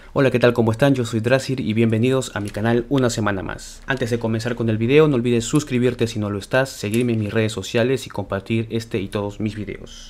Hola, ¿qué tal? ¿Cómo están? Yo soy Drasir y bienvenidos a mi canal una semana más. Antes de comenzar con el video, no olvides suscribirte si no lo estás, seguirme en mis redes sociales y compartir este y todos mis videos.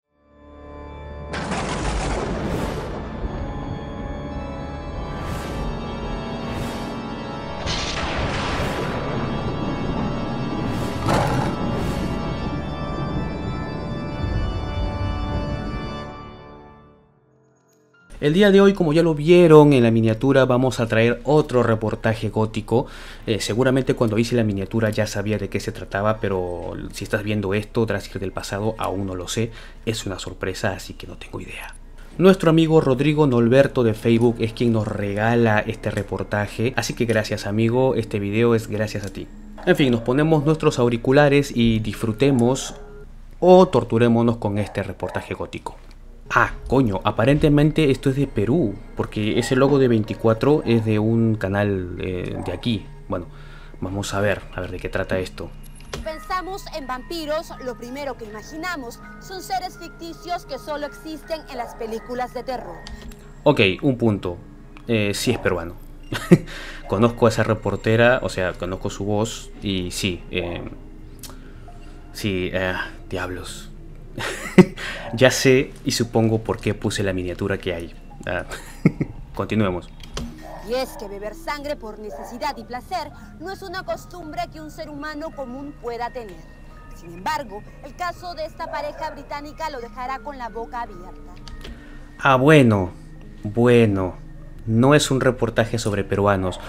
El día de hoy, como ya lo vieron en la miniatura, vamos a traer otro reportaje gótico. Seguramente cuando hice la miniatura ya sabía de qué se trataba, pero si estás viendo esto, Drasir del pasado, aún no lo sé. Es una sorpresa, así que no tengo idea. Nuestro amigo Rodrigo Nolberto de Facebook es quien nos regala este reportaje, así que gracias amigo, este video es gracias a ti. En fin, nos ponemos nuestros auriculares y disfrutemos o torturémonos con este reportaje gótico. Ah, coño, aparentemente esto es de Perú, porque ese logo de 24 es de un canal de aquí. Bueno, vamos a ver de qué trata esto. Pensamos en vampiros, lo primero que imaginamos son seres ficticios que solo existen en las películas de terror. Ok, un punto. Sí es peruano. Conozco a esa reportera, o sea, conozco su voz y sí, diablos. Ya sé y supongo por qué puse la miniatura que hay. Continuemos. Y es que beber sangre por necesidad y placer no es una costumbre que un ser humano común pueda tener. Sin embargo, el caso de esta pareja británica lo dejará con la boca abierta. Ah, bueno, no es un reportaje sobre peruanos.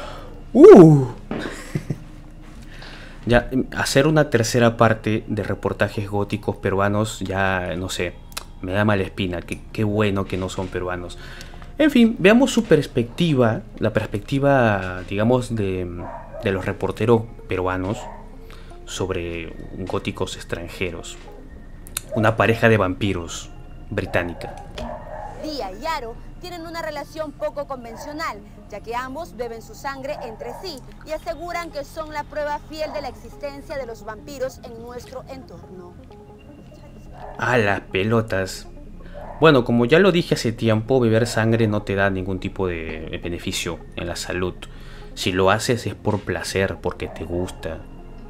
Ya, hacer una tercera parte de reportajes góticos peruanos, ya no sé, me da mala espina. Qué bueno que no son peruanos. En fin, veamos su perspectiva, la perspectiva, digamos, de los reporteros peruanos sobre góticos extranjeros. Una pareja de vampiros británica. Día y Aro tienen una relación poco convencional, ya que ambos beben su sangre entre sí y aseguran que son la prueba fiel de la existencia de los vampiros en nuestro entorno. ¡A las pelotas! Bueno, como ya lo dije hace tiempo, beber sangre no te da ningún tipo de beneficio en la salud. Si lo haces es por placer, porque te gusta.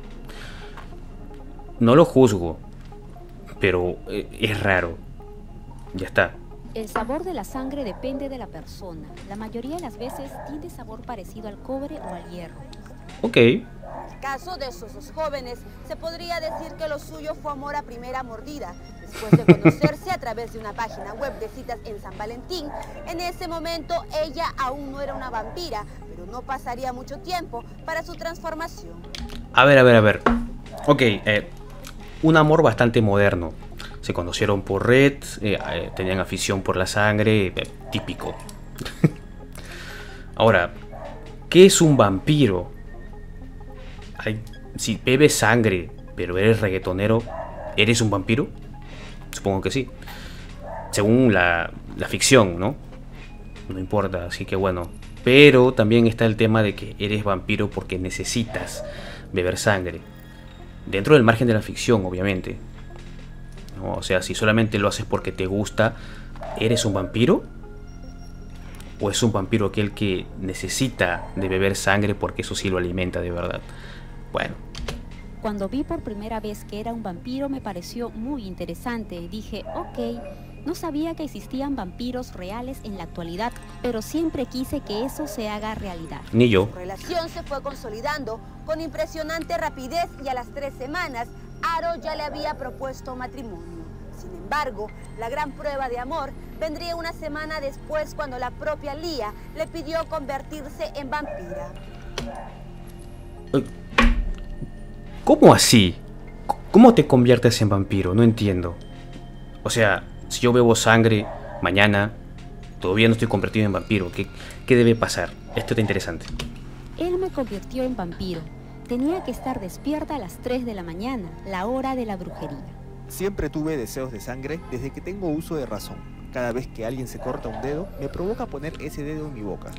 No lo juzgo, pero es raro. Ya está. El sabor de la sangre depende de la persona. La mayoría de las veces tiene sabor parecido al cobre o al hierro. Ok. En el caso de esos dos jóvenes, se podría decir que lo suyo fue amor a primera mordida. Después de conocerse a través de una página web de citas en San Valentín, en ese momento ella aún no era una vampira, pero no pasaría mucho tiempo para su transformación. A ver. Ok, un amor bastante moderno. Se conocieron por red, tenían afición por la sangre, típico. Ahora, ¿qué es un vampiro? Si bebes sangre, pero eres reggaetonero, ¿eres un vampiro? Supongo que sí. Según la ficción, ¿no? No importa, así que bueno. Pero también está el tema de que eres vampiro porque necesitas beber sangre. Dentro del margen de la ficción, obviamente. ¿No? O sea, si solamente lo haces porque te gusta, ¿eres un vampiro? ¿O es un vampiro aquel que necesita de beber sangre porque eso sí lo alimenta de verdad? Bueno. Cuando vi por primera vez que era un vampiro me pareció muy interesante. Dije, ok, no sabía que existían vampiros reales en la actualidad, pero siempre quise que eso se haga realidad. Ni yo. Su relación se fue consolidando con impresionante rapidez y a las 3 semanas, Aro ya le había propuesto matrimonio. Sin embargo, la gran prueba de amor vendría una semana después cuando la propia Lía le pidió convertirse en vampira. ¿Cómo así? ¿Cómo te conviertes en vampiro? No entiendo. O sea, si yo bebo sangre mañana, todavía no estoy convertido en vampiro. ¿Qué debe pasar? Esto está interesante. Él me convirtió en vampiro. Tenía que estar despierta a las 3 de la mañana, la hora de la brujería. Siempre tuve deseos de sangre desde que tengo uso de razón. Cada vez que alguien se corta un dedo, me provoca poner ese dedo en mi boca.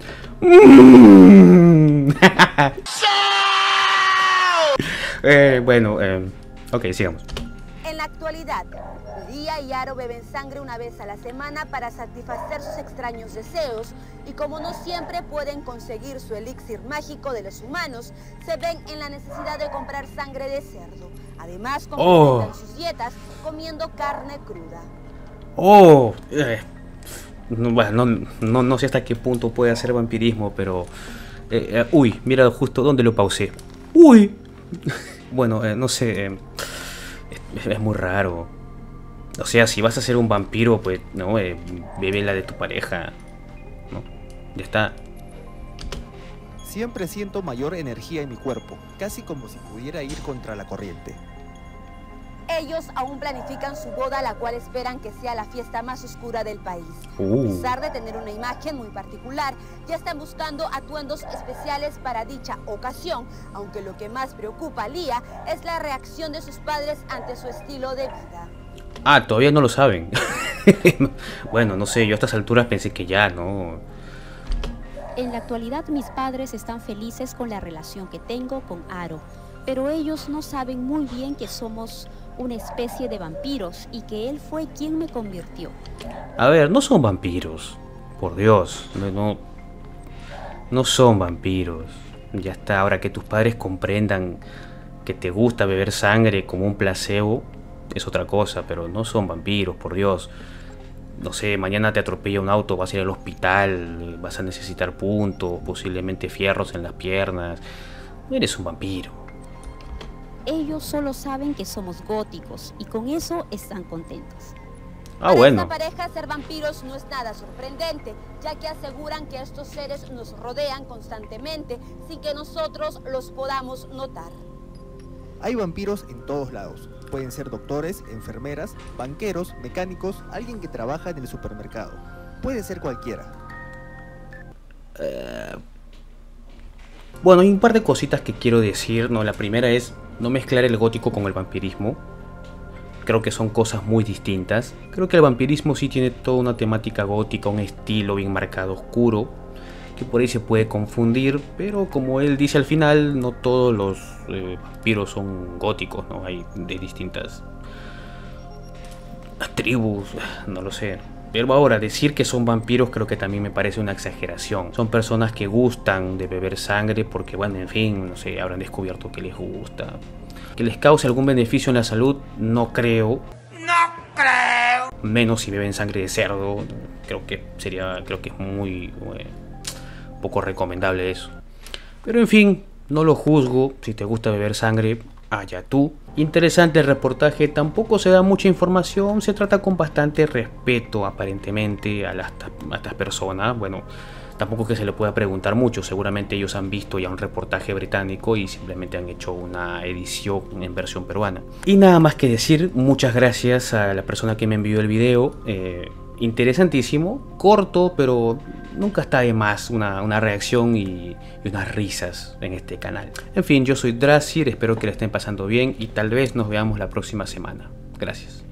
Ok, sigamos. En la actualidad, Lía y Aro beben sangre una vez a la semana para satisfacer sus extraños deseos y como no siempre pueden conseguir su elixir mágico de los humanos, se ven en la necesidad de comprar sangre de cerdo. Además, complementan sus dietas comiendo carne cruda. Bueno, no sé hasta qué punto puede hacer vampirismo, pero... uy, mira justo dónde lo pausé. ¡Uy! Bueno, no sé... es muy raro. O sea, si vas a ser un vampiro, pues, no, bebe la de tu pareja, ¿no? Ya está. Siempre siento mayor energía en mi cuerpo, casi como si pudiera ir contra la corriente. Ellos aún planifican su boda, la cual esperan que sea la fiesta más oscura del país. A pesar de tener una imagen muy particular, ya están buscando atuendos especiales para dicha ocasión, aunque lo que más preocupa a Lía es la reacción de sus padres ante su estilo de vida. Ah, todavía no lo saben. Bueno, no sé, yo a estas alturas pensé que ya, ¿no? En la actualidad mis padres están felices con la relación que tengo con Aro, pero ellos no saben muy bien que somos una especie de vampiros y que él fue quien me convirtió. A ver, no son vampiros. Por Dios, no son vampiros. Ya está, ahora que tus padres comprendan que te gusta beber sangre como un placebo, es otra cosa, pero no son vampiros, por Dios. No sé, mañana te atropella un auto, vas a ir al hospital, vas a necesitar puntos, posiblemente fierros en las piernas. No eres un vampiro. Ellos solo saben que somos góticos y con eso están contentos. Ah, bueno. Para esta pareja ser vampiros no es nada sorprendente, ya que aseguran que estos seres nos rodean constantemente sin que nosotros los podamos notar. Hay vampiros en todos lados. Pueden ser doctores, enfermeras, banqueros, mecánicos, alguien que trabaja en el supermercado. Puede ser cualquiera. Bueno, hay un par de cositas que quiero decir, ¿no? La primera es no mezclar el gótico con el vampirismo. Creo que son cosas muy distintas. Creo que el vampirismo sí tiene toda una temática gótica, un estilo bien marcado, oscuro, que por ahí se puede confundir, pero como él dice al final, no todos los vampiros son góticos, ¿no? Hay de distintas tribus, no lo sé. Pero ahora, decir que son vampiros creo que también me parece una exageración. Son personas que gustan de beber sangre porque, bueno, en fin, no sé, habrán descubierto que les gusta. Que les cause algún beneficio en la salud, no creo. ¡No creo! Menos si beben sangre de cerdo. Creo que es muy poco recomendable eso. Pero en fin, no lo juzgo. Si te gusta beber sangre, allá tú. Interesante el reportaje, tampoco se da mucha información, se trata con bastante respeto aparentemente a estas personas. Bueno, tampoco es que se le pueda preguntar mucho, seguramente ellos han visto ya un reportaje británico y simplemente han hecho una edición en versión peruana. Y nada más que decir, muchas gracias a la persona que me envió el video. Interesantísimo, corto, pero nunca está de más una reacción y unas risas en este canal. En fin, yo soy Drasir, espero que le estén pasando bien y tal vez nos veamos la próxima semana. Gracias.